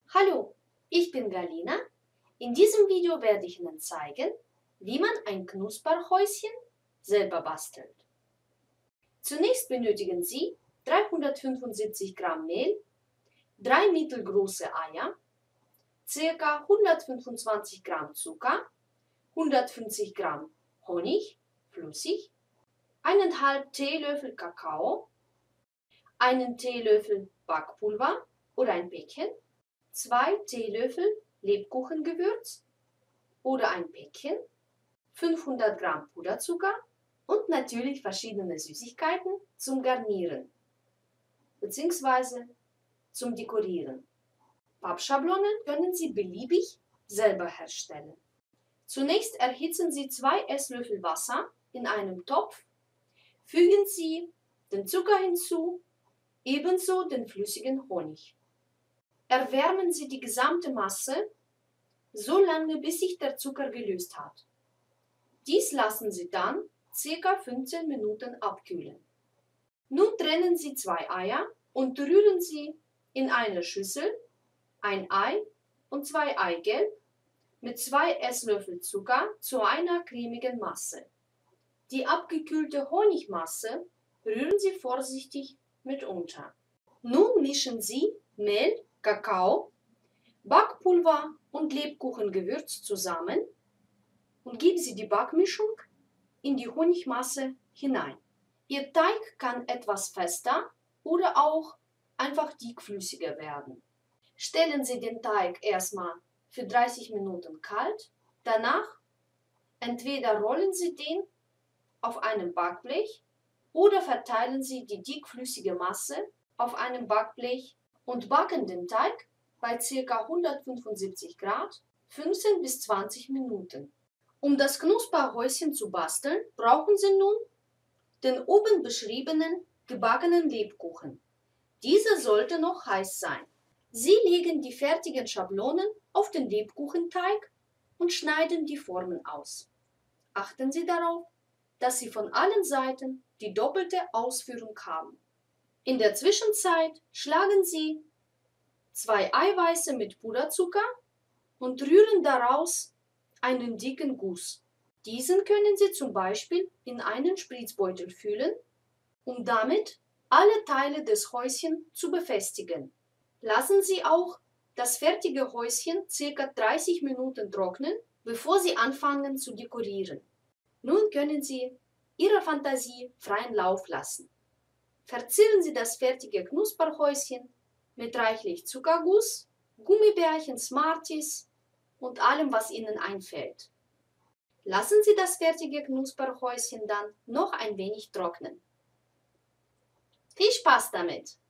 Hallo, ich bin Galina. In diesem Video werde ich Ihnen zeigen, wie man ein Knusperhäuschen selber bastelt. Zunächst benötigen Sie 375 Gramm Mehl, 3 mittelgroße Eier, ca. 125 Gramm Zucker, 150 Gramm Honig, flüssig, 1,5 Teelöffel Kakao, einen Teelöffel Backpulver oder ein Päckchen, 2 Teelöffel Lebkuchengewürz oder ein Päckchen, 500 Gramm Puderzucker und natürlich verschiedene Süßigkeiten zum Garnieren bzw. zum Dekorieren. Pappschablonen können Sie beliebig selber herstellen. Zunächst erhitzen Sie 2 Esslöffel Wasser in einem Topf, fügen Sie den Zucker hinzu, ebenso den flüssigen Honig. Erwärmen Sie die gesamte Masse so lange, bis sich der Zucker gelöst hat. Dies lassen Sie dann ca. 15 Minuten abkühlen. Nun trennen Sie 2 Eier und rühren Sie in einer Schüssel ein Ei und 2 Eigelb mit 2 Esslöffel Zucker zu einer cremigen Masse. Die abgekühlte Honigmasse rühren Sie vorsichtig mit unter. Nun mischen Sie Mehl, Kakao, Backpulver und Lebkuchengewürz zusammen und geben Sie die Backmischung in die Honigmasse hinein. Ihr Teig kann etwas fester oder auch einfach dickflüssiger werden. Stellen Sie den Teig erstmal für 30 Minuten kalt. Danach entweder rollen Sie den auf einem Backblech oder verteilen Sie die dickflüssige Masse auf einem Backblech und backen den Teig bei ca. 175 Grad 15 bis 20 Minuten. Um das Knusperhäuschen zu basteln, brauchen Sie nun den oben beschriebenen gebackenen Lebkuchen. Dieser sollte noch heiß sein. Sie legen die fertigen Schablonen auf den Lebkuchenteig und schneiden die Formen aus. Achten Sie darauf, dass Sie von allen Seiten die doppelte Ausführung haben. In der Zwischenzeit schlagen Sie 2 Eiweiße mit Puderzucker und rühren daraus einen dicken Guss. Diesen können Sie zum Beispiel in einen Spritzbeutel füllen, um damit alle Teile des Häuschens zu befestigen. Lassen Sie auch das fertige Häuschen ca. 30 Minuten trocknen, bevor Sie anfangen zu dekorieren. Nun können Sie Ihrer Fantasie freien Lauf lassen. Verzieren Sie das fertige Knusperhäuschen mit reichlich Zuckerguss, Gummibärchen, Smarties und allem, was Ihnen einfällt. Lassen Sie das fertige Knusperhäuschen dann noch ein wenig trocknen. Viel Spaß damit!